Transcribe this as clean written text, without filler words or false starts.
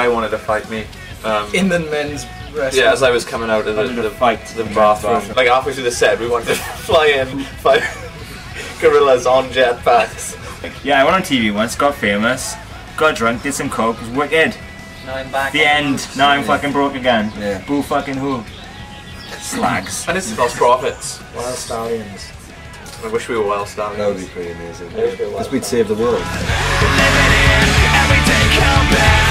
guy wanted to fight me. In the men's wrestling. Yeah, as I was coming out of the bathroom. Like halfway through the set, we wanted to fly in, fight gorillas on jetpacks. Yeah, I went on TV once, got famous, got drunk, did some coke, was wicked. Now I'm back. The end. Now I'm fucking broke again. Yeah. Boo fucking who? Slags. And it's Lostprophets. Wild Stallions. I wish we were Wild Stallions. That would be pretty amazing. Because we'd save the world. Living in everyday combat.